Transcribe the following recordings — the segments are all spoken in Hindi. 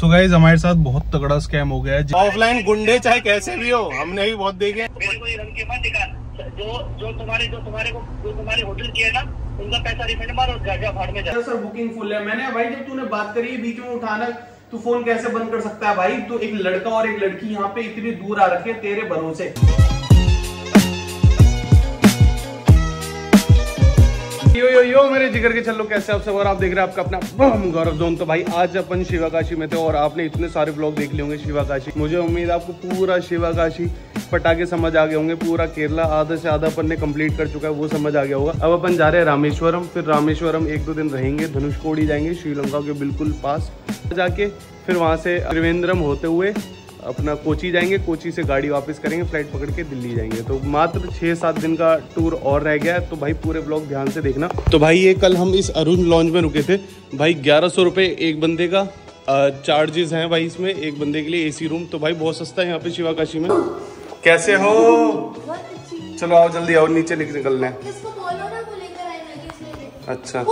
सो गाइस हमारे साथ बहुत तगड़ा स्कैम हो गया है। ऑफलाइन गुंडे चाहे कैसे भी हो, हमने भी बहुत देखे। जो तुम्हारे होटल की है ना, उनका पैसा रिफंड मारो, भाड़ में जाओ। सर बुकिंग फुल है। मैंने भाई जब तूने बात करी बीच में उठाना, तू फोन कैसे बंद कर सकता है भाई? तो एक लड़का और एक लड़की यहाँ पे इतनी दूर आ रखे तेरे भरोसे। यो मेरे जिगर के चलो, कैसे आप सब? और आप देख रहे हैं आपका अपना गौरव जोन। तो भाई आज अपन शिवाकाशी में थे और आपने इतने सारे व्लॉग देख लिए होंगे शिवाकाशी। मुझे उम्मीद है आपको पूरा शिवाकाशी पटाखे समझ आ गए होंगे। पूरा केरला आधा से आधा अपन ने कंप्लीट कर चुका है, वो समझ आ गया होगा। अब अपन जा रहे हैं रामेश्वरम। फिर रामेश्वरम 1-2 दिन रहेंगे, धनुषकोडी जाएंगे श्रीलंका के बिल्कुल पास जाके। फिर वहाँ से त्रिवेंद्रम होते हुए अपना कोची जाएंगे। कोची से गाड़ी वापस करेंगे, फ्लाइट पकड़ के दिल्ली जाएंगे। तो मात्र 6-7 दिन का टूर और रह गया है। तो भाई पूरे ब्लॉग ध्यान से देखना। तो भाई ये कल हम इस अरुण लॉन्ज में रुके थे। भाई 1100 रुपये एक बंदे का चार्जेस हैं भाई इसमें, एक बंदे के लिए एसी रूम। तो भाई बहुत सस्ता है यहाँ पे शिवाकाशी में। कैसे हो? चलो आओ जल्दी आओ, नीचे निकलना है। अच्छा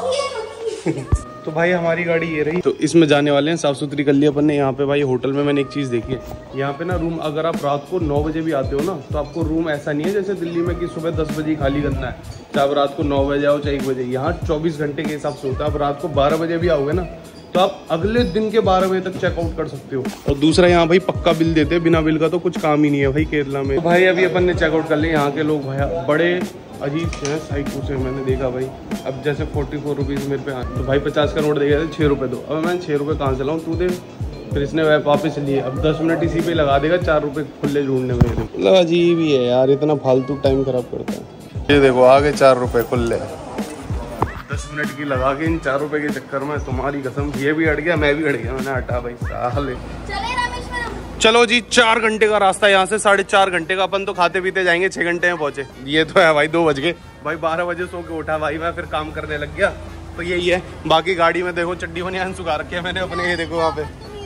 तो भाई हमारी गाड़ी ये रही। तो इसमें जाने वाले हैं, साफ सुथरी कर ली अपन ने। यहाँ पे भाई होटल में मैंने एक चीज़ देखी है, यहाँ पे ना रूम अगर आप रात को 9 बजे भी आते हो ना, तो आपको रूम ऐसा नहीं है जैसे दिल्ली में कि सुबह 10 बजे खाली करना है। चाहे आप रात को 9 बजे आओ चाहे 1 बजे, यहाँ 24 घंटे के हिसाब से होता है। आप रात को 12 बजे भी आओगे ना, तो आप अगले दिन के 12 बजे तक चेकआउट कर सकते हो। और दूसरा यहाँ भाई पक्का बिल देते हैं, बिना बिल का तो कुछ काम ही नहीं है भाई केरला में। तो भाई अभी अपन ने चेकआउट कर लिया। यहाँ के लोग भाई बड़े अजीब है, साइको से मैंने देखा भाई। अब जैसे 44 रुपीज़ मेरे पे, तो भाई 50 का नोट दे गया था, 6 रुपये दो। अब मैं 6 रुपये कहाँ से लाऊं, तू दे। फिर इसने वापस लिए। अब 10 मिनट इसी पे लगा देगा, 4 रुपये खुले ढूंढने में। मतलब अजीब ही है यार, इतना फालतू टाइम खराब करता है। ये देखो आगे 4 रुपये खुले, 10 मिनट की लगा के इन 4 रुपये के चक्कर में तुम्हारी कसम ये भी अट गया, मैं भी अट गया। मैंने हटा भाई साले। चलो जी 4 घंटे का रास्ता यहाँ से, 4.5 घंटे का। अपन तो खाते पीते जाएंगे, 6 घंटे में पहुंचे। ये तो है भाई 2 बज गए। भाई 12 बजे सो के उठा भाई मैं, फिर काम करने लग गया। तो यही है। बाकी गाड़ी में देखो चड्डी बनियान सुखा रखे है मैंने अपने। ये देखो वहाँ पे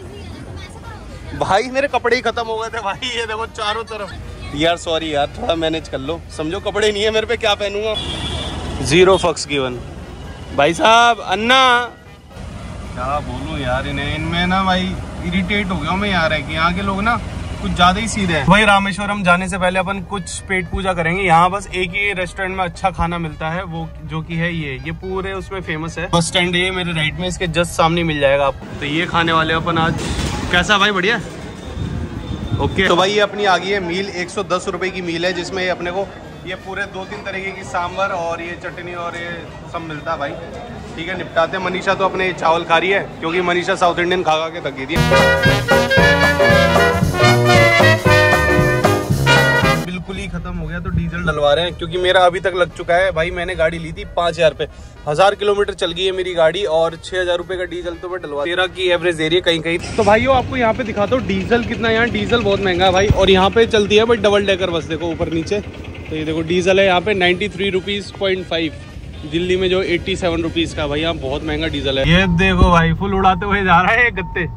भाई मेरे कपड़े ही खत्म हो गए थे भाई। ये देखो चारों तरफ। यार सॉरी यार, थोड़ा मैनेज कर लो। समझो कपड़े नहीं है मेरे पे, क्या पहनूंगा। 0 फक्स गिवन भाई साहब। अन्ना क्या बोलूं यार इन्हें, इनमें ना भाई इरिटेट हो गया मैं यार। है कि यहाँ के लोग ना कुछ ज्यादा ही सीधे हैं। वही रामेश्वरम जाने से पहले अपन कुछ पेट पूजा करेंगे। यहाँ बस एक ही रेस्टोरेंट में अच्छा खाना मिलता है, वो जो कि है ये पूरे उसमें फेमस है। बस स्टैंड ये मेरे राइट में, इसके जस्ट सामने मिल जाएगा आपको। तो ये खाने वाले अपन आज। कैसा भाई? बढ़िया ओके। तो भाई ये अपनी आ गई है मील, 110 रुपए की मील है, जिसमें अपने को ये पूरे 2-3 तरीके की सांभर और ये चटनी और ये सब मिलता है भाई। ठीक है निपटाते हैं। मनीषा तो अपने चावल खा रही है, क्योंकि मनीषा साउथ इंडियन खा के थक गई थी। बिल्कुल ही खत्म हो गया, तो डीजल डलवा रहे हैं, क्योंकि मेरा अभी तक लग चुका है भाई। मैंने गाड़ी ली थी 5000 पे, 1000 किलोमीटर चल गई है मेरी गाड़ी, और 6000 रुपए का डीजल तो मैं डलवा 13 की एवरेज दे रही है कहीं कहीं। तो भाइयों आपको यहाँ पे दिखाता हूँ डीजल कितना। यहाँ डीजल बहुत महंगा है भाई। और यहाँ पे चलती है भाई डबल डेकर बस, देखो ऊपर नीचे। तो ये देखो डीजल है यहाँ पे 93 रुपीज़ 0.5। दिल्ली में जो 87 रुपीज़ का। भाई यहाँ बहुत महंगा डीजल है। ये देखो भाई फुल उड़ाते हुए जा रहा है गत्ते।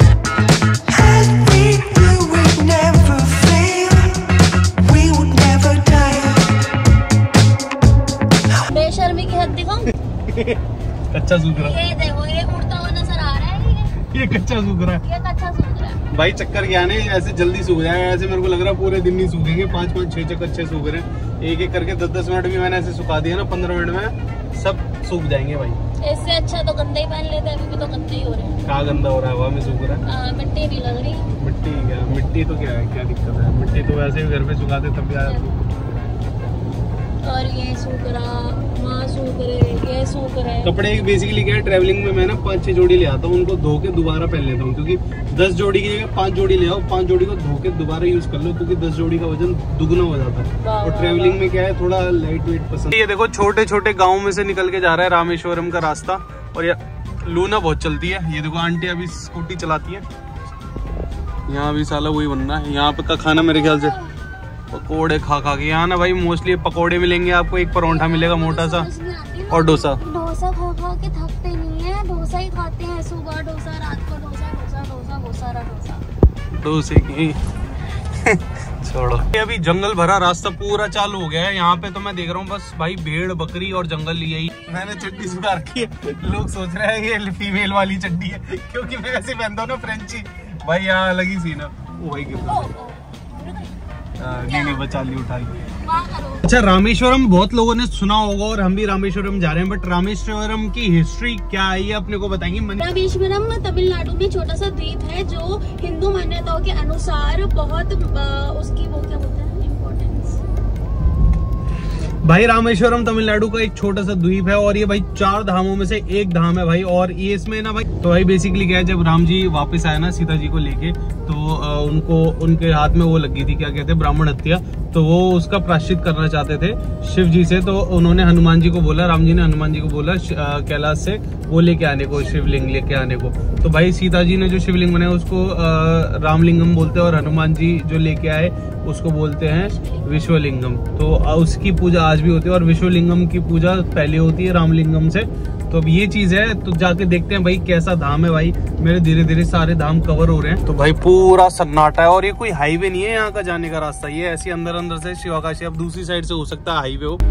बेशर्मी की हद दिखाऊं। कच्चा सूख रहा है। ये देखो ये उड़ता हुआ नजर आ रहा है। ये कच्चा सूख रहा है। ये कच्चा सूख रहा है भाई। चक्कर क्या है, ऐसे जल्दी सूख जाएगा। ऐसे मेरे को लग रहा है पूरे दिन नहीं सूखेंगे। 5-5 6 कच्चे सूख रहे हैं। एक करके 10-10 मिनट भी मैंने ऐसे सुखा दिया ना, 15 मिनट में सब सूख जाएंगे भाई। इससे अच्छा तो गंदे ही पहन लेते हैं, अभी भी तो गंदे ही हो रहे हैं। क्या गंदा हो रहा है? हवा में सूख रहा है। मिट्टी नहीं लग रही। मिट्टी क्या? मिट्टी तो क्या है, क्या दिक्कत है? मिट्टी तो वैसे भी घर पे सुखाते तब भी आया। और ये सूख रहा, वहाँ सूख रहे, ये सूख रहे। कपड़े बेसिकली क्या है, ट्रैवलिंग में मैं ना 5-6 जोड़ी ले आता हूँ, उनको धो के दोबारा पहन लेता हूँ। क्योंकि 10 जोड़ी की जगह 5 जोड़ी ले आओ, 5 जोड़ी को धो के दोबारा यूज कर लो, क्योंकि 10 जोड़ी का वजन दुगना हो जाता है। और ट्रैवलिंग में क्या है, थोड़ा लाइट वेट पसंद। ये देखो छोटे छोटे गाँव में से निकल के जा रहा है रामेश्वरम का रास्ता। और ये लूना बहुत चलती है। ये देखो आंटी अभी स्कूटी चलाती है। यहाँ भी साला वही बनना है। यहाँ पे का खाना मेरे ख्याल से पकोड़े खा के। यहाँ ना भाई मोस्टली पकोड़े मिलेंगे आपको, एक परोंठा मिलेगा मोटा सा, और डोसा। डोसा खा के थकते नहीं है, डोसा ही खाते हैं। सुबह डोसा, रात को डोसा, डोसा डोसा डोसा डोसा डोसे की छोड़ो। अभी जंगल भरा रास्ता पूरा चालू हो गया है। यहाँ पे तो मैं देख रहा हूँ बस भाई भेड़ बकरी और जंगल यही। मैंने चड्डी सुखा रखी है, लोग सोच रहे हैं ये फीमेल वाली चड्डी है क्योंकि मैं ऐसे पहनता हूँ ना फ्रेंची। भाई यहाँ अलग ही सीन है। ओ भाई नहीं बचा ली, उठा ली। अच्छा, रामेश्वरम बहुत लोगों ने सुना होगा और हम भी रामेश्वरम जा रहे हैं, बट रामेश्वरम की हिस्ट्री क्या है ये अपने को बताएंगे। रामेश्वरम तमिलनाडु में छोटा सा द्वीप है जो हिंदू मान्यताओं के अनुसार बहुत उसकी वो क्या बोलते हैं इम्पोर्टेंस। भाई रामेश्वरम तमिलनाडु का एक छोटा सा द्वीप है और ये भाई 4 धामों में से एक धाम है भाई। और ये इसमें ना भाई, तो भाई बेसिकली क्या है, जब राम जी वापस आए ना सीता जी को लेके, तो उनको उनके हाथ में वो लगी थी, क्या कहते हैं, ब्राह्मण हत्या। तो वो उसका प्रायश्चित करना चाहते थे शिव जी से, तो उन्होंने हनुमान जी को बोला, राम जी ने हनुमान जी को बोला कैलाश से वो लेके आने को, शिवलिंग लेके आने को। तो भाई सीता जी ने जो शिवलिंग बनाया उसको रामलिंगम बोलते हैं और हनुमान जी जो लेके आए उसको बोलते हैं विश्वलिंगम। तो उसकी पूजा आज भी होती है और विश्वलिंगम की पूजा पहले होती है रामलिंगम से। तो अब ये चीज है, तो जाके देखते हैं भाई कैसा धाम है। भाई मेरे धीरे धीरे सारे धाम कवर हो रहे हैं। तो भाई पूरा सन्नाटा है और ये कोई हाईवे नहीं है यहाँ का जाने का रास्ता, ये ऐसे अंदर अंदर से शिवाकाशी। अब दूसरी साइड से हो सकता है हाईवे हो।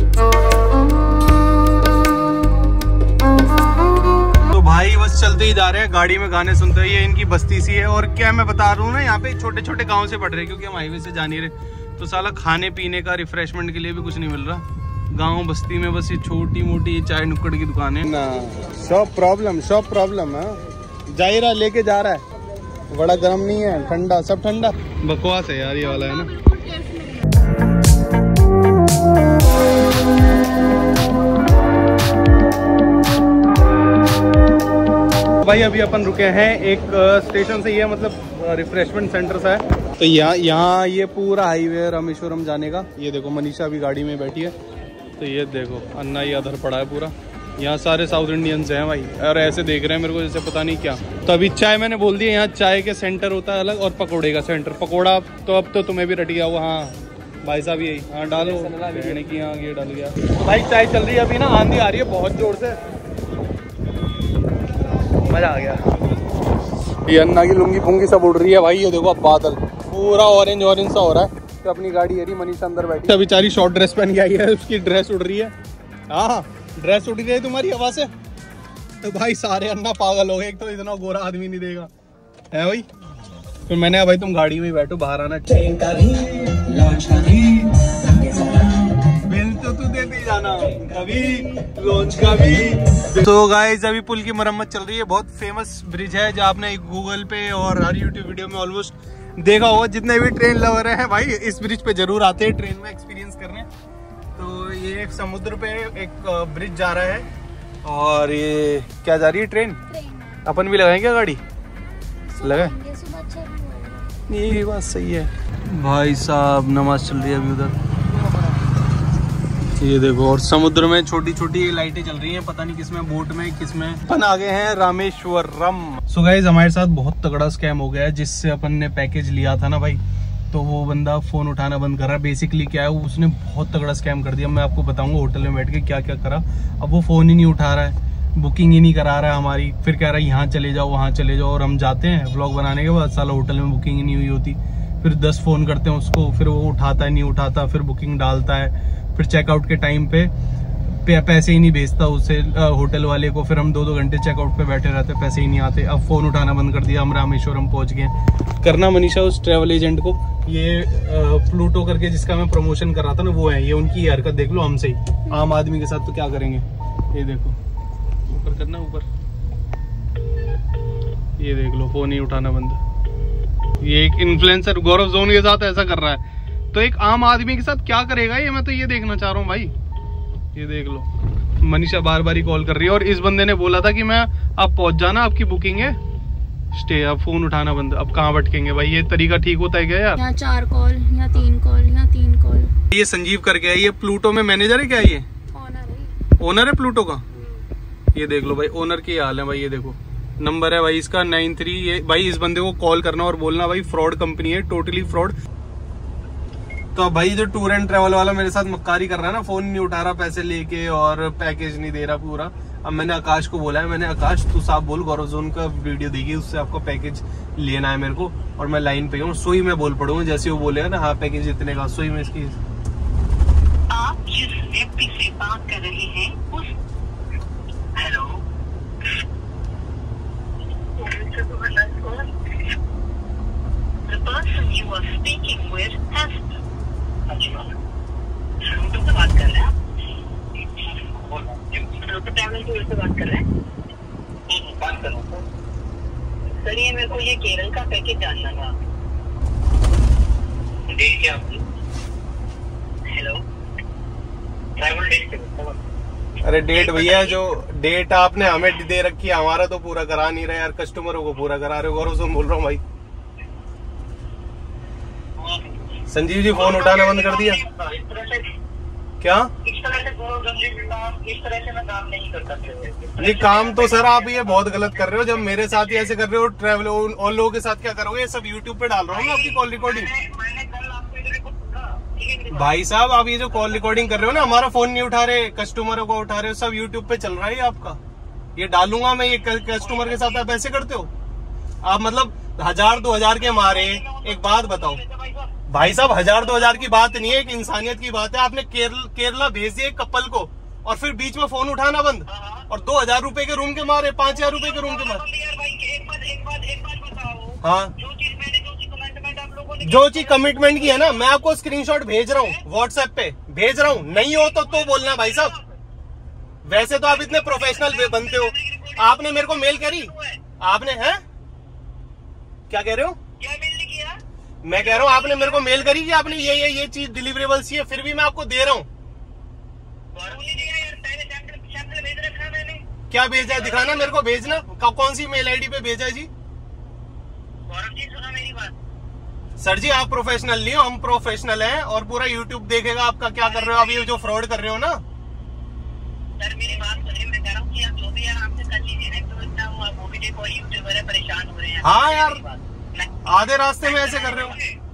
तो भाई बस चलते ही जा रहे हैं, गाड़ी में गाने सुनते हुए। ये इनकी बस्ती सी है और क्या मैं बता रहा हूँ ना, यहाँ पे छोटे छोटे गाँव से पड़ रहे हैं क्योंकि हम हाईवे से जा नहीं रहे। तो साला खाने पीने का रिफ्रेशमेंट के लिए भी कुछ नहीं मिल रहा। गांव बस्ती में बस ये छोटी मोटी चाय नुक्कड़ की दुकान है ना। शॉप प्रॉब्लम है। जाहिरा लेके जा रहा है, बड़ा गर्म नहीं है, ठंडा, सब ठंडा। बकवास है यार ये वाला, है ना। भाई अभी अपन रुके हैं एक स्टेशन से, ये मतलब रिफ्रेशमेंट सेंटर सा है। तो यहाँ ये पूरा हाईवे है रामेश्वरम जाने का। ये देखो मनीषा भी गाड़ी में बैठी है। तो ये देखो अन्ना ये अधर पड़ा है पूरा। यहाँ सारे साउथ इंडियंस हैं भाई और ऐसे देख रहे हैं मेरे को जैसे पता नहीं क्या। तो अभी चाय मैंने बोल दिया, यहाँ चाय के सेंटर होता है अलग और पकौड़े का सेंटर। पकौड़ा तो अब तो तुम्हें भी रट गया हुआ। हाँ भाई साहब यही, हाँ डालो की, हाँ ये डाल गया। भाई चाय चल रही है अभी ना, आंधी आ रही है बहुत जोर से, मजा आ गया। ये अन्ना की लुंगी पुंगी सब उड़ रही है भाई। ये देखो अब बादल पूरा ऑरेंज सा हो रहा है। तो अपनी गाड़ी है, मनीषा अंदर बैठी है। बेचारी शॉर्ट ड्रेस पहन के आई है, उसकी ड्रेस उड़ रही है। हाँ ड्रेस उड़ रही है तुम्हारी हवा से। तो भाई सारे अन्ना पागल हो गए, एक तो इतना गोरा आदमी नहीं देगा है भाई। फिर मैंने कहा भाई तुम गाड़ी में बैठो, बाहर आना। ट्रेन का भी लॉन्च का भी बिल तो तू देती जाना, कभी लॉन्च का भी। तो गाइस अभी पुल की मरम्मत चल रही है। बहुत फेमस ब्रिज है जो आपने गूगल पे और हर यूट्यूब वीडियो में ऑलमोस्ट देखा होगा। जितने भी ट्रेन लवर हैं भाई इस ब्रिज पे जरूर आते हैं ट्रेन में एक्सपीरियंस करने। तो ये एक समुद्र पे एक ब्रिज जा रहा है और ये क्या जा रही है ट्रेन। अपन भी लगाएंगे क्या गाड़ी, लगाए? ये बात सही है। भाई साहब नमाज चल रही है अभी उधर, ये देखो। और समुद्र में छोटी छोटी लाइटें चल रही हैं, पता नहीं किसमें, बोट में किसमें। अपन आ गए हैं रामेश्वरम। सो गाइस हमारे साथ बहुत तगड़ा स्कैम हो गया है। जिससे अपन ने पैकेज लिया था ना भाई, तो वो बंदा फोन उठाना बंद कर रहा है। बेसिकली क्या है, उसने बहुत तगड़ा स्कैम कर दिया। मैं आपको बताऊंगा होटल में बैठ के क्या क्या करा। अब वो फोन ही नहीं उठा रहा है, बुकिंग ही नहीं करा रहा है हमारी। फिर कह रहा है यहाँ चले जाओ वहाँ चले जाओ, और हम जाते हैं व्लॉग बनाने के बाद, साला होटल में बुकिंग ही नहीं हुई होती। फिर 10 फोन करते हैं उसको, फिर वो उठाता है नहीं उठाता, फिर बुकिंग डालता है, फिर चेकआउट के टाइम पे पैसे ही नहीं भेजता उसे होटल वाले को। फिर हम 2-2 घंटे चेकआउट पे बैठे रहते, पैसे ही नहीं आते। अब फोन उठाना बंद कर दिया। हम रामेश्वरम पहुंच गए। करना मनीषा उस ट्रैवल एजेंट को, ये प्लूटो करके जिसका मैं प्रमोशन कर रहा था ना, वो है ये। उनकी हरकत देख लो हमसे ही, आम आदमी के साथ तो क्या करेंगे। ये देखो ऊपर करना, ऊपर ये देख लो, फोन ही उठाना बंद। ये एक इन्फ्लुएंसर गौरव जोन के साथ ऐसा कर रहा है, तो एक आम आदमी के साथ क्या करेगा ये, मैं तो ये देखना चाह रहा हूँ भाई। ये देख लो मनीषा बार बार ही कॉल कर रही है। और इस बंदे ने बोला था कि मैं आप पहुंच जाना, आपकी बुकिंग है, स्टे। अब फोन उठाना बंद। अब कहाँ भटकेंगे भाई, ये तरीका ठीक होता है क्या यार? यहाँ 4 कॉल, यहाँ 3 कॉल, यहाँ 3 कॉल। ये संजीव करके है, ये प्लूटो में मैनेजर है क्या? ये ओनर है प्लूटो का। ये देख लो भाई ओनर की हाल है भाई। ये देखो नंबर है भाई इसका 93। ये भाई इस बंदे को कॉल करना और बोलना भाई फ्रॉड कंपनी है, टोटली फ्रॉड। तो भाई जो टूर एंड ट्रैवल वाला मेरे साथ मक्कारी कर रहा है ना, फोन नहीं उठा रहा पैसे लेके और पैकेज नहीं दे रहा पूरा। अब मैंने आकाश को बोला है, मैंने आकाश तू साफ बोल, गौरव जोन का वीडियो देखिए, उससे आपको पैकेज लेना है मेरे को, और मैं लाइन पे हूँ। सोई मैं बोल पड़ूंगा जैसे वो बोलेगा ना, हाँ पैकेज इतने का, सोई में इसकी। आप जिस व्यक्ति से बात कर रहे हैं उस सर ये मेरे को ये केरल का पैकेज जानना था। डेट क्या आपकी? Hello, travel date. अरे डेट भैया, जो डेट आपने हमें दे रखी है हमारा तो पूरा करा नहीं रहे यार, कस्टमरों को पूरा करा रहे हो। गौरव से बोल रहा हूँ भाई। संजीव जी फोन उठाना बंद कर दिया क्या? इस तरह से मैं काम नहीं करता। नहीं काम तो सर आप ये बहुत गलत कर रहे हो। जब मेरे साथ ही ऐसे कर रहे हो ट्रैवल, और लोगों के साथ क्या करोगे? ये सब यूट्यूब पे डाल रहा हूँ ना आपकी कॉल रिकॉर्डिंग। मैंने कल आपको भाई साहब आप ये जो कॉल रिकॉर्डिंग कर रहे हो ना, हमारा फोन नहीं उठा रहे, कस्टमरों को उठा रहे हो, सब यूट्यूब पे चल रहा है आपका। ये डालूंगा मैं, ये कस्टमर के साथ आप ऐसे करते हो आप? मतलब 1000-2000 के मारे। एक बात बताओ भाई साहब, 1000-2000 की बात नहीं है, एक इंसानियत की बात है। आपने केरला भेज दिया एक कपल को और फिर बीच में फोन उठाना बंद, और 2000 रुपए के रूम के मारे, 5000 रुपए के रूम के मारे। हाँ, जो चीज कमिटमेंट की है ना, मैं आपको स्क्रीनशॉट भेज रहा हूँ, व्हाट्सएप पे भेज रहा हूँ। नहीं हो तो बोलना भाई साहब। वैसे तो आप इतने प्रोफेशनल बनते हो। आपने मेरे को मेल करी, आपने है क्या कह रहे हो? क्या मेल नहीं किया? मैं कह रहा हूँ आपने मेरे को मेल करी कि आपने ये चीज डिलीवरेबल्स ही है, फिर भी मैं आपको दे रहा हूँ। क्या भेजा है दिखाना मेरे को, भेजना। कौन सी मेल आईडी पे भेजा है जी? जी सुना मेरी बात। सर जी आप प्रोफेशनल नहीं हो, हम प्रोफेशनल हैं, और पूरा यूट्यूब देखेगा आपका क्या कर रहे हो आप, ये जो फ्रॉड कर रहे हो ना। सर मेरी बात सुनिए, मैं कह रहा हूँ कि आप जो भी यार आपसे कर लीजिए ना, तो इतना वो भी देखो यूट्यूबर है, परेशान हो रहे हैं। हाँ यार, आधे रास्ते में ऐसे कर रहे हो।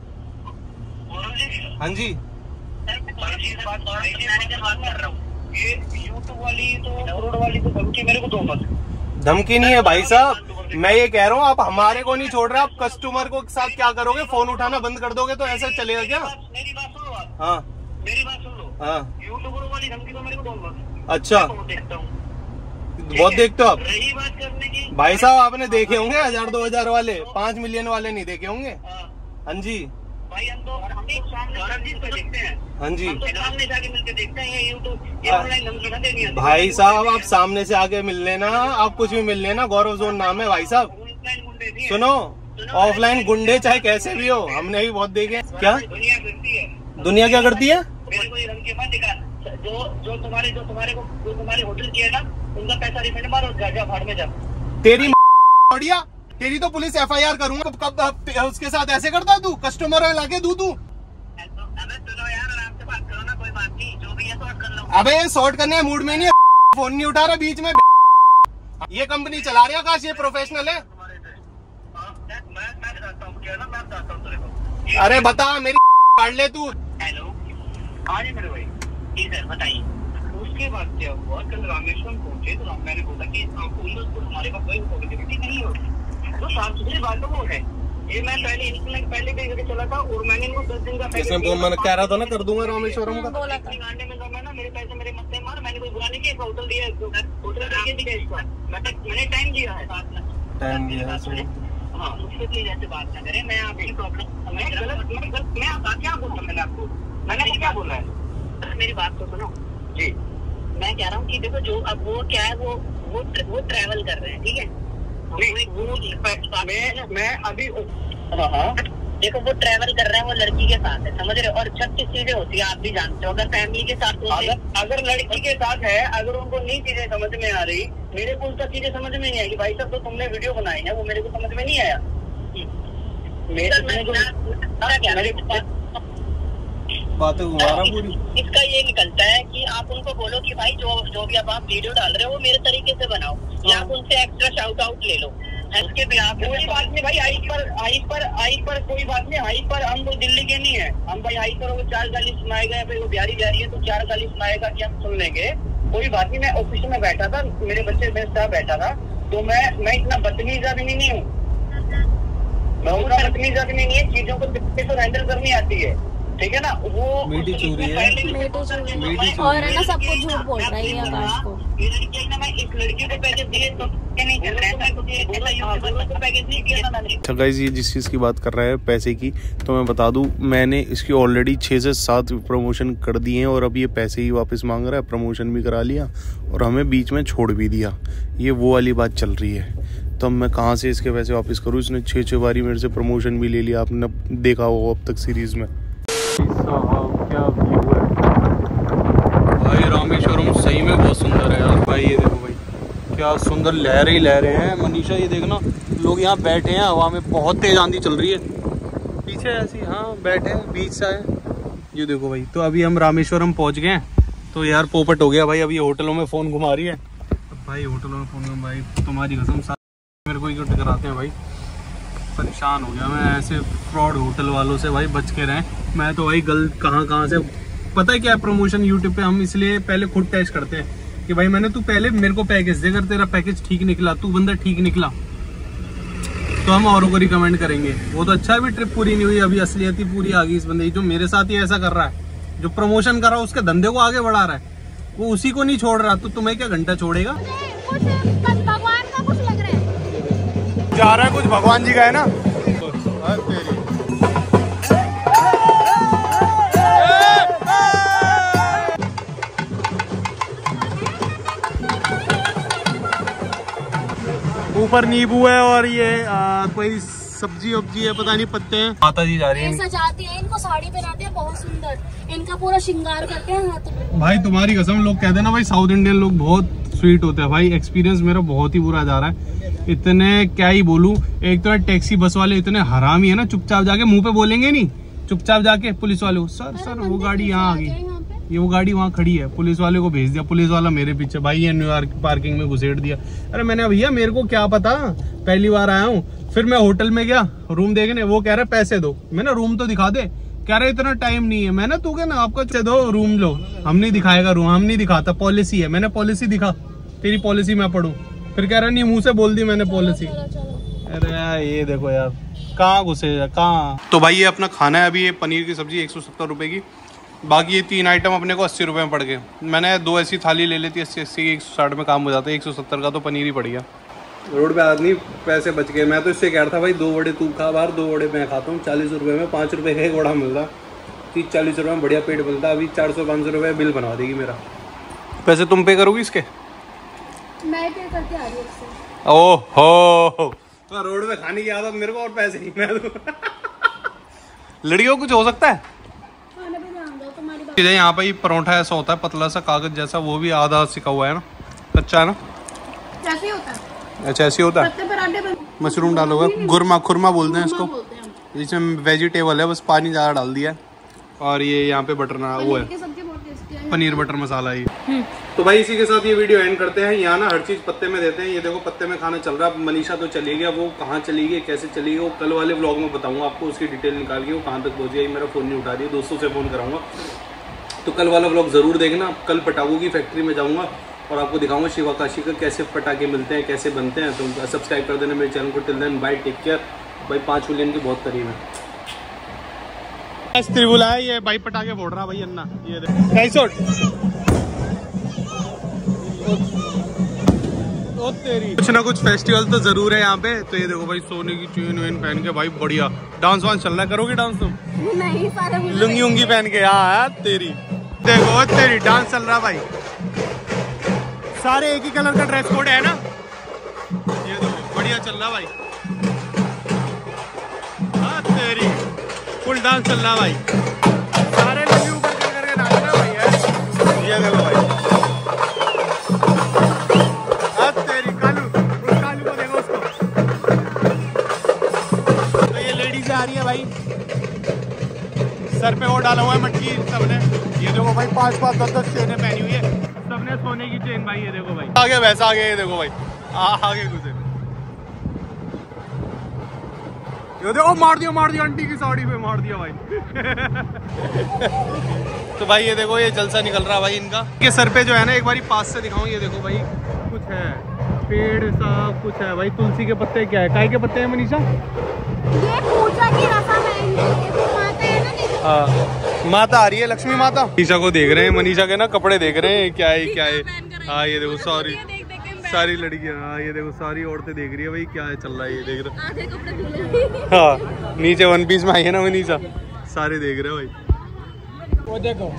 हाँ जी बात कर रहा हूँ, ये यूट्यूब वाली तो फ्रॉड वाली तो धमकी मेरे को दो मत। धमकी नहीं है भाई साहब, मैं ये कह रहा हूँ आप हमारे को नहीं छोड़ रहे, आप कस्टमर को साथ क्या करोगे? फोन उठाना बंद कर दोगे तो ऐसा चलेगा क्या? मेरी बात सुनो आप। हाँ मेरी बात सुन लो। हाँ, यूट्यूबर वाली धमकी तो मेरे को दो मत। अच्छा देखता हूँ, बहुत देखते हो आप। रही बात करने की, भाई साहब आपने देखे होंगे 1000-2000 वाले, 5 मिलियन वाले नहीं देखे होंगे। हाँ जी भाई हम तो सामने देखते हैं। हाँ जी, हम तो सामने जाके मिलकर देखते हैं। ये यूट्यूब ये ऑनलाइन धमकी ना देनी है। भाई साहब आप सामने से आके मिल लेना, आप कुछ भी मिल लेना। गौरव जोन नाम है भाई साहब। सुनो, ऑफलाइन गुंडे चाहे कैसे भी हो, हमने भी बहुत देखे। क्या दुनिया करती है? दुनिया क्या करती है? मेरे को ये धमकी मत दिखा। जो तुम्हारे होटल की है ना, उनका पैसा रिफंड मारो, जा भाड़ में जा। तेरी बढ़िया, तेरी तो पुलिस FIR करूंगा। कब उसके साथ ऐसे करता तू? कस्टमर लाके दू तू? अबे सुनो यार, आराम से बात करो ना, कोई बात नहीं, जो भी है सॉर्ट कर लो। अबे सॉर्ट करने मूड में नहीं है, फोन नहीं उठा रहा बीच में। ये कंपनी चला रहे हो आकाश, ये प्रोफेशनल है? मैं बताता हूँ क्या ना, मैं बताता हूँ तेरे को। अरे बता, मेरी काट ले तू। हेलो, हाँ जी मेरे भाई। जी सर बताइए। उसके बाद क्या हुआ, कल रामेश्वरम पहुंचे तो मैंने बोला कि आपको हमारे पास कोई पॉजिटिविटी नहीं होगी, तो साफ सुथरी बात वो है। ये मैं पहले भी करके चला था, और मैंने इनको 10 दिन का मैंने कह रहा था ना कर दूंगा रामेश्वरम का। ना मेरे पैसे मेरे मत मार, मैंने कोई बुरा नहीं किया। होटल दिया, होटल दिया इस बार मैंने टाइम दिया है, टाइम दिया है। हाँ, उसके प्लीज ऐसे बात ना करें। मैं आपकी प्रॉब्लम मैं क्या बोला? मैंने क्या बोला है? मेरी बात तो सुनो जी। मैं कह रहा हूँ कि देखो, जो अब वो क्या है, वो ट्रैवल कर रहे हैं, ठीक है? मैं अभी देखो, वो ट्रैवल कर रहे हैं, वो लड़की के साथ है, समझ रहे हो? और 36 चीजें होती है, आप भी जानते हो। अगर फैमिली के साथ अगर लड़की के साथ है, अगर उनको नहीं चीजें समझ में आ रही, मेरे को उसका चीजें समझ में नहीं आएगी। भाई साहब, तो तुमने वीडियो बनाई है, वो मेरे को समझ में नहीं आया। बातें घुमाना पूरी। इसका ये निकलता है कि आप उनको बोलो कि भाई जो भी अब आप वीडियो डाल रहे हो, वो मेरे तरीके से बनाओ, या आप उनसे एक्स्ट्रा शाउट आउट ले लो। उसके भी आप कोई बात नहीं भाई, आई पर कोई बात नहीं। आई पर हम लोग दिल्ली के नहीं है, हम भाई आई पर वो 4 गाली सुनाएगा, फिर वो बिहारी है तो 4 गाली सुनाएगा कि हम सुन लेंगे। कोई बात नहीं। मैं ऑफिस में बैठा था, मेरे बच्चे मेरे साथ बैठा था, तो मैं इतना बदतमीज आदमी नहीं हूँ। मैं उतना बदतमीज आदमी नहीं है, चीजों को हैंडल करनी आती है, ठीक है ना? वो मीठी चोरी है, और है ना, सबको झूठ बोल रहा है आकाश को। इस लड़की को पैकेज दिए तो नहीं चल रहा है। अच्छा गाइस, ये जिस चीज़ की बात कर रहा है पैसे की, तो मैं बता दूं, मैंने इसकी ऑलरेडी 6 से 7 प्रमोशन कर दिए हैं, और अब ये पैसे ही वापस मांग रहा है। प्रमोशन भी करा लिया और हमें बीच में छोड़ भी दिया। ये वो वाली बात चल रही है। अब मैं कहाँ से इसके पैसे वापस करूँ। इसने 6 बारी मेरे से प्रमोशन भी ले लिया, आपने देखा होगा अब तक सीरीज में। क्या व्यू है भाई, रामेश्वरम सही में बहुत सुंदर है यार। भाई ये देखो भाई, क्या सुंदर लहरें ही लहरें हैं। मनीषा ये देखना, लोग यहाँ बैठे हैं हवा में, बहुत तेज आंधी चल रही है पीछे ऐसी। हाँ बैठे हैं, बीच सा है ये देखो भाई। तो अभी हम रामेश्वरम पहुँच गए हैं। तो यार पोपट हो गया भाई, अभी होटलों में फ़ोन घुमा रही है भाई, होटलों में फ़ोन घुमा भाई, तुम्हारी कसम मेरे को ही टकराते हैं भाई। परेशान हो गया मैं ऐसे फ्रॉड होटल वालों से भाई, बच के रहें। मैं तो भाई गलत कहाँ से, पता है क्या प्रमोशन यूट्यूब पे हम इसलिए पहले खुद टेस्ट करते हैं कि भाई मैंने तू पहले मेरे को पैकेज दे, अगर तेरा पैकेज ठीक निकला, तू बंदा ठीक निकला तो हम औरों को रिकमेंड करेंगे। वो तो अच्छा भी ट्रिप पूरी नहीं हुई, अभी असलियत ही पूरी आ गई इस बंदे की। जो मेरे साथ ही ऐसा कर रहा है, जो प्रमोशन कर रहा है उसके धंधे को आगे बढ़ा रहा है, वो उसी को नहीं छोड़ रहा, तो तुम्हें क्या घंटा छोड़ेगा। भगवान का कुछ लग रहा है, जा रहा है कुछ भगवान जी का है ना। ऊपर नींबू है और ये कोई सब्जी वब्जी है, पता नहीं, पत्ते हैं। माता जी जा रही है, सजाते हैं इनको, साड़ी पहनाते हैं बहुत सुंदर, इनका पूरा श्रृंगार करते हैं हाथों। भाई तुम्हारी कसम, लोग कहते हैं ना भाई साउथ इंडियन लोग बहुत स्वीट होते हैं भाई। एक्सपीरियंस मेरा बहुत ही बुरा जा रहा है, इतने क्या ही बोलूं। एक तो टैक्सी बस वाले इतने हरामी है ना, चुपचाप जाके मुंह पे बोलेंगे नहीं, चुपचाप जाके पुलिस वाले को, सर वो गाड़ी यहाँ आ गई, ये वो गाड़ी वहाँ खड़ी है, पुलिस वाले को भेज दिया, पुलिस वाला मेरे पीछे, भाई ये न्यूयॉर्क पार्किंग में घुसेड़ दिया। अरे मैंने भैया मेरे को क्या पता, पहली बार आया हूँ। फिर मैं होटल में गया रूम देखने, वो कह रहे पैसे दो, मैंने रूम तो दिखा दे, कह रहे इतना टाइम नहीं है। मैंने तू क्या ना, आपको दो रूम लो, हम नहीं दिखाएगा रूम, हम नहीं दिखाता, पॉलिसी है। मैंने पॉलिसी दिखा, तेरी पॉलिसी मैं पढ़ूं, फिर कह रहा नहीं, मुंह से बोल दी मैंने पॉलिसी। अरे ये देखो यार कहाँ घुसे, कहाँ। तो भाई ये अपना खाना है अभी, ये पनीर की सब्जी 170 रुपए की, बाकी ये 3 आइटम अपने को 80 रुपए में पड़ गए। मैंने 2 ऐसी थाली ले लेती, 80 160 में काम हो जाता है, 170 का तो पनीर ही पड़ गया। रोड पे आदमी पैसे बच गए। मैं तो इससे कह रहा था भाई 2 वड़े तू खा बाहर, 2 वड़े मैं खाता हूँ, 40 रुपये में 5 रुपये का एक वड़ा मिलता, 30-40 रुपये में बढ़िया पेट मिलता। अभी 400-500 रुपये बिल बनवा देगी मेरा। पैसे तुम पे करोगी इसके? मैं पे करके आ रही हूँ। ओहो तो रोड पे खाने की आदत मेरे को, और पैसे नहीं मैं दूँ। लड़कियों कुछ हो सकता है। यहाँ पे परोठा ऐसा होता है पतला सा कागज जैसा, वो भी आधा सिका हुआ है ना, कच्चा है ना, ऐसे होता है। अच्छा ऐसे होता है। मशरूम डालोगे, गुरमा खुरमा बोलते हैं इसको, इसमें वेजिटेबल है, बस पानी ज़्यादा डाल दिया। और ये यहाँ पे बटर ना वो है, पनीर बटर मसाला ये। तो भाई इसी के साथ ये वीडियो एंड करते हैं। यहाँ ना हर चीज़ पत्ते में देते हैं, ये देखो पत्ते में खाना चल रहा है। मनीषा तो चली गया, वो कहाँ चली गई, कैसे चली गई, वो कल वाले व्लॉग में बताऊंगा आपको, उसकी डिटेल निकाल के वो कहाँ तक पहुँच गई। मेरा फ़ोन नहीं उठा रही, दोस्तों से फ़ोन कराऊंगा, तो कल वाला व्लॉग ज़रूर देखना। कल पटाखों की फैक्ट्री में जाऊँगा और आपको दिखाऊंगा शिवाकाशी का कैसे पटाखे मिलते हैं, कैसे बनते हैं। तो सब्सक्राइब कर देना मेरे चैनल को। Till then bye, take care भाई। 5 मिलियन की बहुत करीब है। त्रिबुला है ये भाई, पटाखे फोड़ रहा भाई अन्ना, ये देखो तेरी। कुछ ना कुछ फेस्टिवल तो जरूर है यहाँ पे। तो ये देखो भाई सोने की चेन वेन पहन के भाई बढ़िया डांस वांस चल रहा है। करोगी डांस तुम? नहीं, सारा लुंगी उंगी पहन के। हाँ तेरी देखो, तेरी डांस चल रहा भाई, सारे एक ही कलर का ड्रेस कोड है ना, ये देखो बढ़िया चल रहा भाई। हाँ तेरी फुल डांस चल रहा भाई, सारे लुंगी ऊपर करके नाच रहे भाई यार। ये देखो भाई, हाँ तेरी कालू, उस कालू को देखो उसको। तो ये लेडीज आ रही है भाई, सर पे वो डाला हुआ है मटकी सबने। ये देखो भाई 5-5 10-10 चेनें पहनी हुई है सबने, सोने की चेन भाई। ये देखो भाई आगे वैसा आगे, ये देखो भाई आगे गुजरे। ये देखो मार दिया आंटी की साड़ी पे मार दिया भाई। तो भाई ये देखो ये जलसा निकल रहा भाई इनका। के सर पे जो है ना, एक बारी पास से दिखाऊं, ये देखो भाई कुछ है, पेड़ सा कुछ है भाई। तुलसी के पत्ते, क्या है, काय के पत्ते हैं मनीषा? ये पूजा की रस्म है, हाँ माता आ रही है, लक्ष्मी माता। मनीषा को देख रहे हैं, मनीषा के ना कपड़े देख रहे हैं, क्या है क्या है। हाँ ये देखो सारी लड़कियां, हाँ ये देखो सारी औरतें देख रही है भाई, क्या है चल रहा है ये देख रहे। हाँ नीचे वन पीस में आई है ना मनीषा, सारे देख रहे हो भाई। वो देखो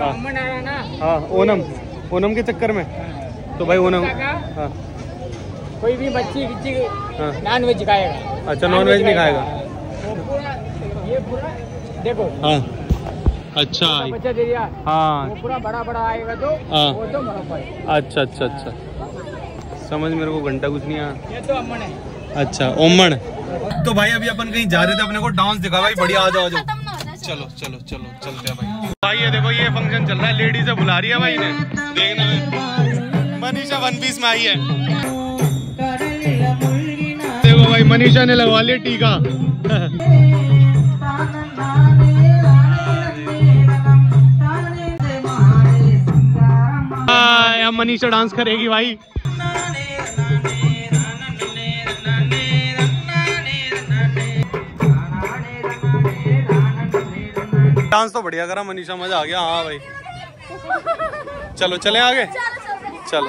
हाँ ओनम के चक्कर में। तो भाई ओनम, हाँ कोई भी बच्ची नॉन वेज खाएगा। अच्छा, नॉन वेज नहीं खाएगा। ये पूरा देखो। हाँ अच्छा, बच्चा दे दिया। हाँ वो पूरा बड़ा आएगा तो हाँ। वो तो बराबर। अच्छा समझ, मेरे को घंटा कुछ नहीं आया। ये तो अम्मन है। अच्छा ओमन। तो भाई अभी अपन कहीं जा रहे थे, अपने को डांस दिखा भाई, बढ़िया। आ जाओ चलो चलते हैं भाई। ये देखो ये फंक्शन चल रहा है, लेडीज बुला रही है भाई ने, देखना। मनीषा वन पीस में आई है, देखो भाई मनीषा ने लगवा लिया टीका। अब मनीषा डांस करेगी भाई। डांस तो बढ़िया करा मनीषा, मजा आ गया। हाँ भाई चलो चले आगे, चलो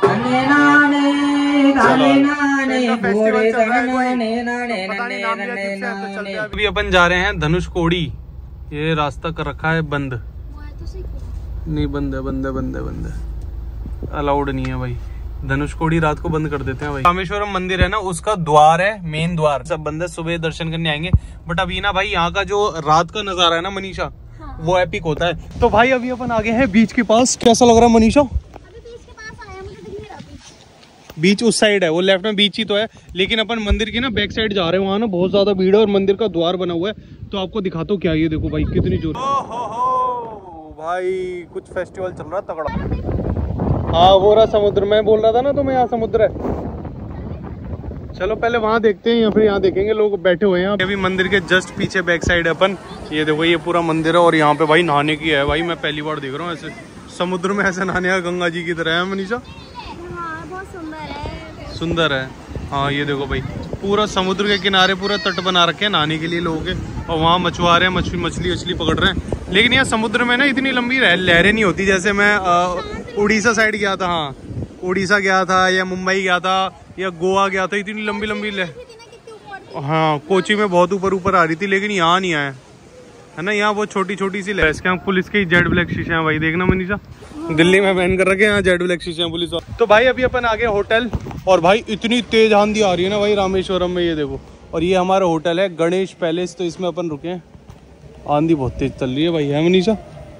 अभी अपन जा रहे हैं धनुषकोडी। ये रास्ता कर रखा है बंद, नहीं बंद है, अलाउड नहीं है भाई। धनुषकोडी रात को बंद कर देते हैं भाई। रामेश्वरम मंदिर है ना, उसका द्वार है, मेन द्वार, सब बंद है। सुबह दर्शन करने आएंगे, बट अभी ना भाई यहाँ का जो रात का नजारा है ना मनीषा, हाँ। वो एपिक होता है। तो भाई अभी अपन आगे हैं बीच के पास। कैसा लग रहा है मनीषा? अभी बीच के पास आया, मुझे दिख नहीं रहा। बीच उस साइड है, वो लेफ्ट में बीच ही तो है, लेकिन अपन मंदिर की ना बैक साइड जा रहे हैं। वहाँ ना बहुत ज्यादा भीड़ है और मंदिर का द्वार बना हुआ है, तो आपको दिखाता हूँ क्या। ये देखो भाई कितनी जोर भाई, कुछ फेस्टिवल चल रहा तगड़ा। हाँ वो रहा समुद्र, मैं बोल रहा था ना तुम्हें, यहाँ समुद्र है। चलो पहले वहाँ देखते हैं या फिर यहाँ देखेंगे, लोग बैठे हुए हैं अभी। मंदिर के जस्ट पीछे बैक साइड है अपन। ये देखो ये पूरा मंदिर है और यहाँ पे भाई नहाने की है भाई। मैं पहली बार देख रहा हूँ ऐसे समुद्र में ऐसे नहाने का, गंगा जी की तरह है मनीषा। बहुत सुंदर है। हाँ ये देखो भाई पूरा समुद्र के किनारे पूरा तट बना रखे हैं नहाने के लिए लोगों के, और वहाँ मछुआरे हैं, मछली पकड़ रहे हैं। लेकिन यहाँ समुद्र में ना इतनी लंबी लहरें नहीं होती। जैसे मैं उड़ीसा साइड गया था, हाँ उड़ीसा गया था या मुंबई गया था या गोवा गया था, इतनी लंबी लहर। हाँ कोची में बहुत ऊपर आ रही थी, लेकिन यहाँ नहीं आया है ना। यहाँ वो छोटी सी लहर। इसके यहाँ पुलिस के जेड ब्लैक शीशे हैं भाई, देखना मनीषा। दिल्ली में बैन कर रखे हैं यहाँ जेड ब्लैक शीशे हैं पुलिस। तो भाई अभी अपन आ गए होटल, और भाई इतनी तेज आंधी आ रही है ना भाई रामेश्वरम में, ये देखो। और ये हमारा होटल है गणेश पैलेस, तो इसमें अपन रुके हैं। आंधी बहुत तेज चल रही है भाई, है मनीषा?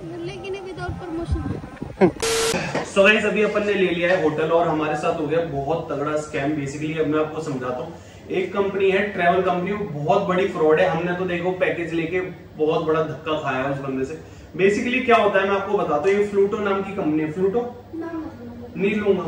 सो गाइस अभी अपन ने ले लिया है होटल, और हमारे साथ हो गया बहुत तगड़ा स्कैम। बेसिकली अब मैं आपको समझाता हूँ। एक कंपनी है, ट्रैवल कंपनी, बहुत बड़ी फ्रॉड है। हमने तो देखो पैकेज लेके बहुत बड़ा धक्का खाया उस बंदे से। बेसिकली क्या होता है मैं आपको बताता हूँ। ये फ्लूटो नाम की कंपनी है। फ्लूटो नहीं लूंगा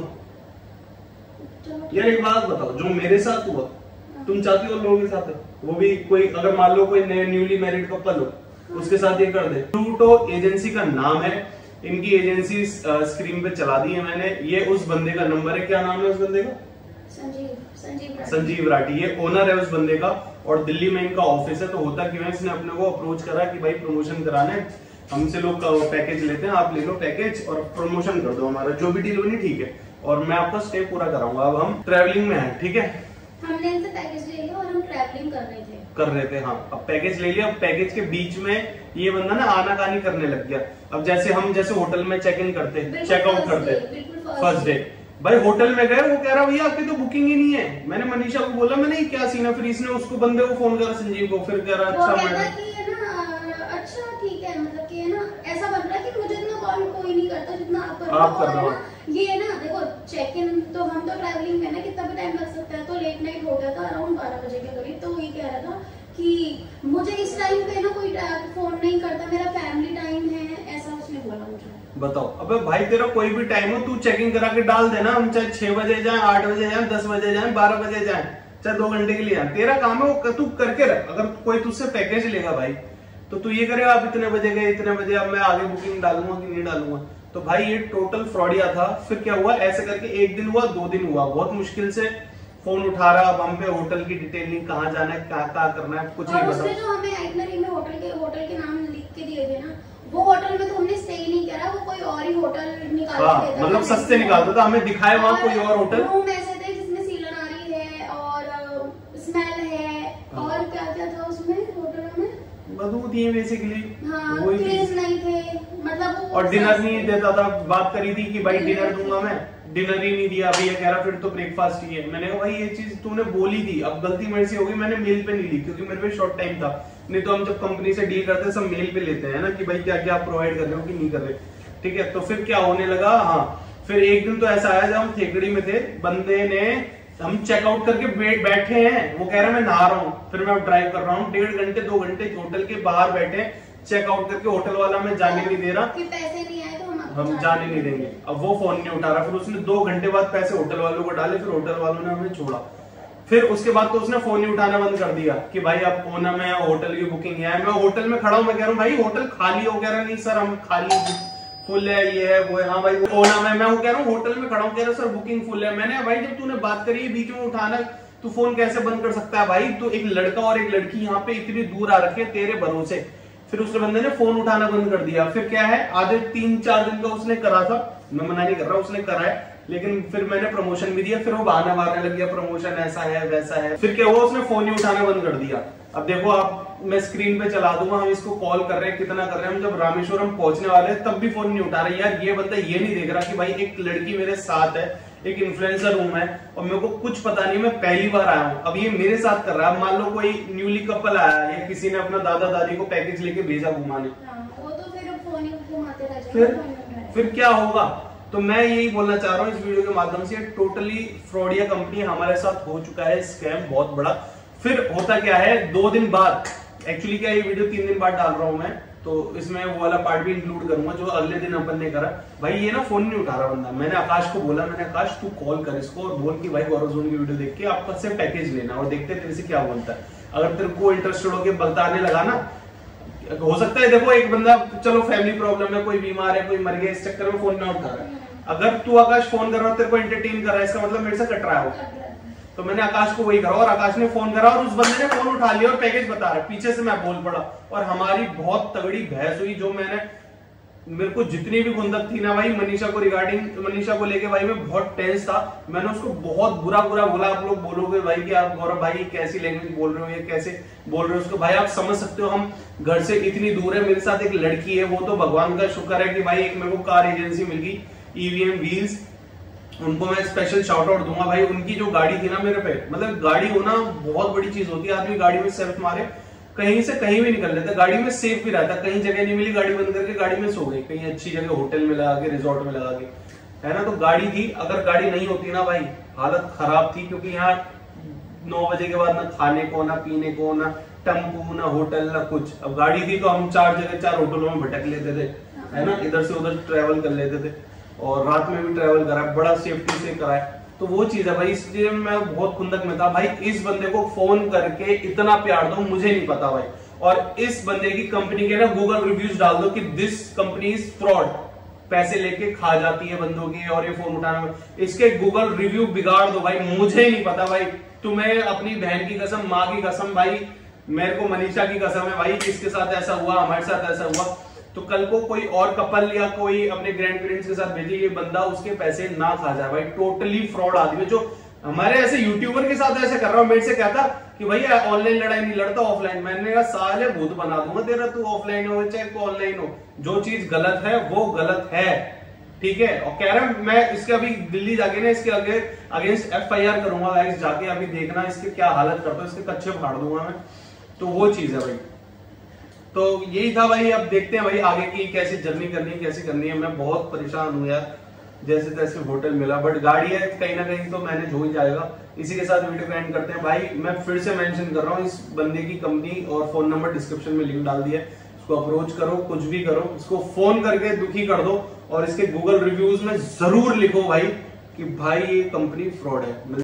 यार। एक बात बताओ, जो मेरे साथ हुआ तुम चाहती हो लोगों के साथ है? वो भी कोई अगर मान लो कोई न्यूली मैरिड कपल हो, उसके साथ ये कर दे। फ्लूटो एजेंसी का नाम है, इनकी एजेंसी स्क्रीन पे चला दी है मैंने। ये उस बंदे का नंबर है, क्या नाम है उस बंदे का? संजीव राठी। ये ओनर है उस बंदे का, और दिल्ली में इनका ऑफिस है। तो होता क्यों है, इसने अपने को अप्रोच करा कि भाई प्रमोशन कराना है, हमसे लोग पैकेज लेते हैं, आप ले लो पैकेज और प्रमोशन कर दो, हमारा जो भी डील होनी ठीक है, और मैं आपका स्टे पूरा कराऊंगा। अब हम ट्रैवलिंग में हैं, ठीक है? हमने इनसे पैकेज ले लिया और हम ट्रैवलिंग कर रहे थे। हाँ अब पैकेज ले लिया। अब पैकेज के बीच में ये बंदा ना आनाकानी करने लग गया। अब जैसे हम होटल में चेक इन करते, चेकआउट करते फर्स्ट डे, भाई होटल में गए, वो कह रहा भैया आपकी तो बुकिंग ही नहीं है। मैंने मनीषा को बोला, मैंने क्या सीन है? फिर इसने उसको बंदे को फोन करा, संजीव को, फिर कह रहा अच्छा अच्छा ठीक है, मतलब कि है ना ऐसा बन रहा है कि मुझे इतना कॉल कोई नहीं करता जितना आप कर रहे हो। ये है ना देखो चेक इन तो हम तो ट्रैवलिंग में ना कितना भी टाइम लग सकता है, तो लेट नाइट हो गया था अराउंड 12 बजे के करीब। तो ये कह रहा था कि मुझे इस टाइम पे ना कोई फोन नहीं करता, मेरा फैमिली टाइम है, ऐसा उसने बोला मुझे। बताओ अबे भाई तेरा कोई भी टाइम हो, तू चेकिंग करा के डाल देना। हम चाहे 6 बजे जाए, 8 बजे जाए, 10 बजे जाए, 12 बजे जाए, चाहे 2 घंटे के लिए जाए, तेरा काम है वो तू करके रख। अगर कोई तुझसे पैकेज लेगा भाई, तो तू ये करेगा आप इतने बजे गए, इतने बजे, अब मैं आगे बुकिंग डालूंगा कि नहीं डालूंगा। तो भाई ये टोटल फ्रॉडिया था। फिर क्या हुआ, ऐसे करके 1 दिन हुआ, 2 दिन हुआ, बहुत मुश्किल से फोन उठा रहा। अब हम पे होटल की डिटेलिंग, कहाँ जाना है, क्या करना है, कुछ नहीं पता। जो हमें आइटनरी में होटल के नाम लिख के दिए थे ना, वो होटल में तो हमने स्टे ही नहीं करा, वो कोई और ही होटल निकाल के देता, मतलब सस्ते निकालता था, हमें दिखाए वहाँ कोई और होटल। रूम ऐसे थे जिसमें सीलनारी है और स्मेल है और क्या क्या था उसमें होटल में, बदबू थी बेसिकली। हाँ, क्रेज नहीं थे मतलब। और डिनर नहीं देता था, बात करी थी कि भाई डिनर दूंगा मैं, डिनर ही नहीं दिया। भैया कह रहा फिर तो ब्रेकफास्ट ही है। मैंने कहा भाई ये चीज तूने बोली थी, अब गलती मेरे से हो गई, मैंने मेल पे नहीं ली क्योंकि मेरे पे शॉर्ट टाइम था। नहीं तो हम जब कंपनी से डील करते हैं सब मेल पे लेते हैं ना कि भाई क्या क्या आप प्रोवाइड कर रहे हो कि नहीं कर रहे। ठीक है, तो फिर क्या होने लगा, हाँ फिर एक दिन तो ऐसा आया जब हम थेकड़ी में थे, बंदे ने, हम चेकआउट करके बैठे हैं, वो कह रहा है मैं नहा रहा हूँ, फिर मैं ड्राइव कर रहा हूँ, 1.5 घंटे 2 घंटे होटल के बाहर बैठे चेकआउट करके, होटल वाला मैं जाने नहीं दे रहा कि पैसे नहीं आए तो हम जाने नहीं देंगे। अब वो फोन नहीं उठा रहा, फिर उसने 2 घंटे बाद पैसे होटल वालों को डाले, फिर होटल वालों ने हमें छोड़ा। फिर उसके बाद तो उसने फोन ही उठाना बंद कर दिया कि भाई अब पूना में होटल की बुकिंग है। मैं होटल में खड़ा हूँ, मैं कह रहा हूँ भाई होटल खाली हो, कह रहा नहीं सर हम खाली, फुल है, ये है वो है। हाँ भाई पूना में, मैं कह रहा हूँ होटल में खड़ा हूँ, कह रहा सर बुकिंग फुल है। मैंने भाई जब तूने बात करी बीच में उठाना, तू फोन कैसे बंद कर सकता है भाई? तो एक लड़का और एक लड़की यहाँ पे इतनी दूर आ रखे तेरे भरोसे। फिर उसने बंदे ने फोन उठाना बंद कर दिया। फिर क्या है, आधे 3-4 दिन का उसने करा था, मैं मना नहीं कर रहा, उसने करा है, लेकिन फिर मैंने प्रमोशन भी दिया। फिर वो बहाना मारने लग गया, प्रमोशन ऐसा है वैसा है। फिर क्या हुआ, उसने फोन ही उठाना बंद कर दिया। अब देखो आप, मैं स्क्रीन पे चला दूंगा, हम इसको कॉल कर रहे हैं, कितना कर रहे हैं हम, जब रामेश्वरम पहुंचने वाले हैं तब भी फोन नहीं उठा रहे। यार ये बंदा ये नहीं देख रहा कि भाई एक लड़की मेरे साथ है, एक इन्फ्लुएंसर हूं मैं, और मेरे को कुछ पता नहीं, मैं पहली बार आया हूं, अब ये मेरे साथ कर रहा है। मान लो कोई न्यूली कपल आया या किसी ने अपना दादा दादी को पैकेज लेके भेजा घुमाने, वो तो फिर फोन ही घुमाते रह जाएगा, फिर क्या होगा। तो मैं यही बोलना चाह रहा हूँ इस वीडियो के माध्यम से, टोटली फ्रॉडिया कंपनी हमारे साथ हो चुका है, स्कैम बहुत बड़ा। फिर होता क्या है, 2 दिन बाद, एक्चुअली क्या ये वीडियो 3 दिन बाद डाल रहा हूं मैं, तो इसमें वो वाला पार्ट भी इंक्लूड करूंगा जो अगले दिन अपन ने करा। भाई ये ना फोन नहीं उठा रहा बंदा। मैंने आकाश को बोला, मैंने आकाश तू कॉल कर इसको और बोल कि भाई गौरव जोन की वीडियो देख के आपका से पैकेज लेना और देखते तेरे से क्या बोलता है। अगर तेरे को इंटरेस्टेड होके बताने लगा ना, हो सकता है देखो एक बंदा चलो फैमिली प्रॉब्लम है, कोई बीमार है, कोई मर गया, इस चक्कर में फोन ना उठा रहा है। अगर तू आकाश फोन कर रहा है, तेरे को एंटरटेन कर रहा है, इसका मतलब मेरे से कट रहा है। तो मैंने आकाश को वही करा और आकाश ने फोन करा और उस बंदे ने फोन उठा लिया और पैकेज बता रहा है। पीछे से मैं बोल पड़ा और हमारी बहुत तगड़ी बहस हुई, जो मेरे को जितनी भी खुंदक थी ना भाई मनीषा को रिगार्डिंग, मनीषा को लेके भाई मैं बहुत टेंस था। मैंने उसको बहुत बुरा बोला। आप लोग बोलोगे भाई कि आप गौरव भाई कैसी लैंग्वेज बोल रहे हो, ये कैसे बोल रहे हो उसको। भाई आप समझ सकते हो, हम घर से इतनी दूर है, मेरे साथ एक लड़की है, वो तो भगवान का शुक्र है कि भाई एक मेरे को कार एजेंसी मिल गई, EVM व्हील्स, उनको मैं स्पेशल शाउट आउट दूंगा भाई। उनकी जो गाड़ी थी ना मेरे पे, मतलब गाड़ी होना बहुत बड़ी चीज होती है। आदमी गाड़ी में सेल्फ मारे, कहीं से कहीं भी निकल लेता, गाड़ी में सेफ भी रहता। कहीं जगह नहीं मिली, गाड़ी बंद करके गाड़ी में सो गई, कहीं अच्छी जगह होटल में लगा के, रिजॉर्ट में लगा के, है ना। तो गाड़ी थी, अगर गाड़ी नहीं होती ना भाई हालत खराब थी, क्योंकि यहाँ 9 बजे के बाद ना खाने को, ना पीने को, ना टेम्पू, ना होटल, ना कुछ। अब गाड़ी थी तो हम 4 जगह 4 होटलों में भटक लेते थे, है ना, इधर से उधर ट्रेवल कर लेते थे और रात में भी ट्रेवल करा, बड़ा सेफ्टी से कराया। तो वो चीज है भाई, इसलिए मैं बहुत खुंदक में था भाई। इस बंदे को फोन करके इतना प्यार दो, मुझे नहीं पता भाई। और इस बंदे की कंपनी के ना गूगल रिव्यूज डाल दो कि दिस कंपनी इज फ्रॉड, पैसे लेके खा जाती है बंदों की और ये फोन उठाना। इसके गूगल रिव्यू बिगाड़ दो भाई, मुझे नहीं पता भाई। तुम्हें अपनी बहन की कसम, माँ की कसम भाई, मेरे को मनीषा की कसम है भाई, इसके साथ ऐसा हुआ, हमारे साथ ऐसा हुआ। तो कल को कोई और कपल या कोई अपने ग्रैंड पेरेंट्स के साथ भेजे, ये बंदा उसके पैसे ना खा जाए भाई। टोटली फ्रॉड आदमी, जो हमारे ऐसे यूट्यूबर के साथ ऐसे कर रहा हूं। मेरे से कहता कि भैया ऑनलाइन लड़ाई नहीं लड़ता, ऑफलाइन। मैंने कहा साले भूत बना दूंगा तेरा, तू ऑफलाइन हो चाहे ऑनलाइन हो, जो चीज गलत है वो गलत है, ठीक है। और कह रहा हूं मैं इसके अभी दिल्ली जाके ना इसके अगेंस्ट FIR करूंगा गाइस, जाके अभी देखना इसके क्या हालत करता है, इसके कच्चे फाड़ दूंगा मैं। तो वो चीज है भाई। तो यही था भाई, अब देखते हैं भाई आगे की कैसे जर्नी करनी है, कैसे करनी है। मैं बहुत परेशान हूं यार, जैसे तैसे होटल मिला, बट गाड़ी है कहीं ना कहीं तो मैनेज हो ही जाएगा। इसी के साथ वीडियो को एंड करते हैं भाई। मैं फिर से मेंशन कर रहा हूँ, इस बंदे की कंपनी और फोन नंबर डिस्क्रिप्शन में लिंक डाल दिया है, इसको अप्रोच करो, कुछ भी करो, इसको फोन करके दुखी कर दो और इसके गूगल रिव्यूज में जरूर लिखो भाई कि भाई ये कंपनी फ्रॉड है।